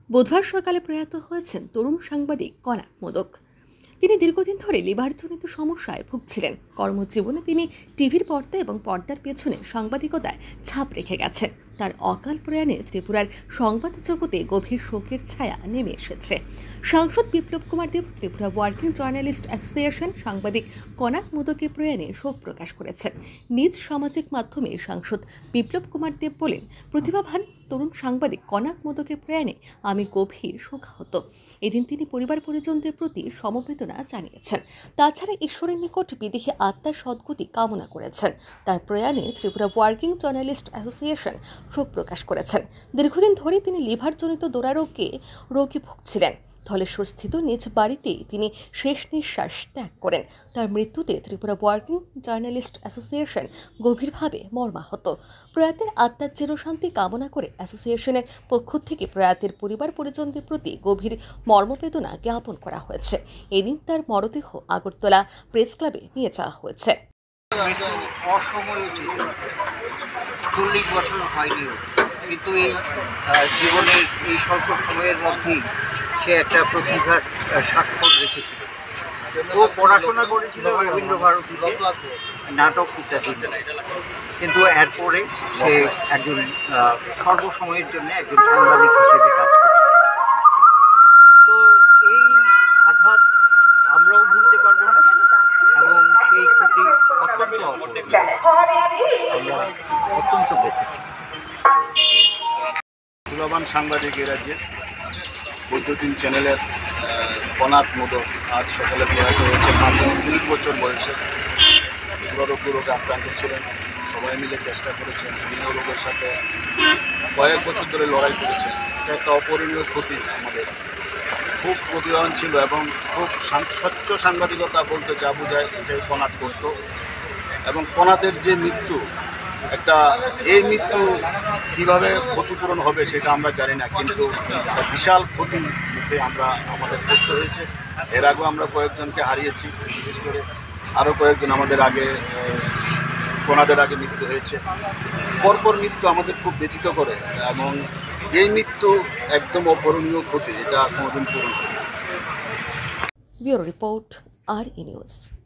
বুধবার সকালে প্রয়াত হয়েছেন তরুণ সাংবাদিক কনক মোদক। তিনি দীর্ঘদিন ধরে লিভারজনিত সমস্যায় ভুগছিলেন। কর্মজীবনে তিনি টিভির পর্দা এবং পর্দার পেছনে সাংবাদিকতায় ছাপ রেখে গেছেন। তার অকাল প্রয়াণে ত্রিপুরার সংবাদ জগতে গভীর শোকের ছায়া নেমে এসেছে। সাংসদ Biplab Kumar Deb, Tripura working journalist association সাংবাদিক কনক মোদকের প্রয়াণে শোক প্রকাশ করেছেন। নিজ সামাজিক মাধ্যমে সাংসদ বিপ্লব কুমার দেব বলেন, প্রতিভাবান তরুণ সাংবাদিক কনক মোদকের প্রয়াণে আমি গভীর শোকাহত। এদিন তিনি পরিবার পরিজনদের প্রতি সমবেদনা জানিয়েছেন। তাছাড়া ঈশ্বরের নিকট বিদেহী আত্মার সদ্গতি কামনা করেছেন। তার প্রয়াণে ত্রিপুরা ওয়ার্কিং জার্নালিস্ট অ্যাসোসিয়েশন শোক প্রকাশ করেছেন। দীর্ঘদিন ধরে তিনি লিভারজনিত দুরারোগ্যে ভুগছিলেন। ধলেশ্বরস্থিত নিজ বাড়িতেই তিনি শেষ নিঃশ্বাস ত্যাগ করেন। তার মৃত্যুতে ত্রিপুরা ওয়ার্কিং জার্নালিস্ট অ্যাসোসিয়েশন গভীরভাবে মর্মাহত। প্রয়াতের আত্মার চিরশান্তি কামনা করে অ্যাসোসিয়েশনের পক্ষ থেকে প্রয়াতের পরিবার পরিজনদের প্রতি গভীর মর্মবেদনা জ্ঞাপন করা হয়েছে। এদিন তার মরদেহ আগরতলা প্রেস ক্লাবে নিয়ে যাওয়া হয়েছে। অসময়ে 40 বছর হয়নি, কিন্তু এই জীবনের এই স্বল্প সময়ের মধ্যেই সে একটা প্রতিভার স্বাক্ষর রেখেছিল। ও পড়াশোনা করেছিল রবীন্দ্রভারতীতে, নাটক ইত্যাদি, কিন্তু এরপরে সে একজন সর্বসময়ের জন্য একজন সাংবাদিক হিসেবে কাজ করছে। তো এই আঘাত আমরাও ভুলতে পারবো না এবং সেই ক্ষতি অত্যন্ত ব্যথিত। প্রতিভাবান সাংবাদিক এ রাজ্যের বৈদ্যুতিন চ্যানেলের কনক মোদক আজ সকালে প্রয়াত হয়েছে। মাত্র 40 বছর বয়সে দুরারোগ্য রোগে আক্রান্ত ছিলেন। সবাই মিলে চেষ্টা করেছেন, বিভিন্ন রোগের সাথে কয়েক বছর ধরে লড়াই করেছেন। এটা একটা অপরিণীয় ক্ষতি। আমাদের খুব প্রতিভাবান ছিল এবং খুব স্বচ্ছ সাংবাদিকতা বলতে যা বোঝায় এটাই কনক করত। এবং কনকের যে মৃত্যু, এই মৃত্যু কীভাবে ক্ষতিপূরণ হবে সেটা আমরা জানি না, কিন্তু বিশাল ক্ষতি মুখে আমাদের পড়তে হয়েছে। এর আগেও আমরা কয়েকজনকে হারিয়েছি, বিশেষ করে আরও কয়েকজন আমাদের আগে কনকের আগে মৃত্যু হয়েছে। পরপর মৃত্যু আমাদের খুব ব্যথিত করে এবং এই মৃত্যু একদম অপূরণীয় ক্ষতি, এটা কোনোদিন পূরণ হবে না। ব্যুরো রিপোর্ট, আর ই নিউজ।